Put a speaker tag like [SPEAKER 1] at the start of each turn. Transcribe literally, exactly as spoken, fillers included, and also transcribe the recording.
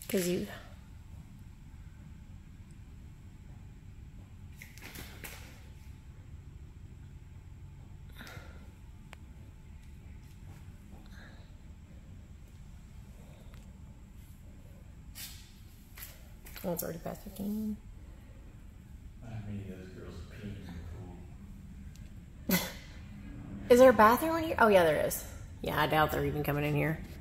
[SPEAKER 1] Because you... Oh, it's already past fifteen.
[SPEAKER 2] How many of those girls peeing in the pool?
[SPEAKER 1] Is there a bathroom in here? Oh, yeah, there is. Yeah, I doubt they're even coming in here.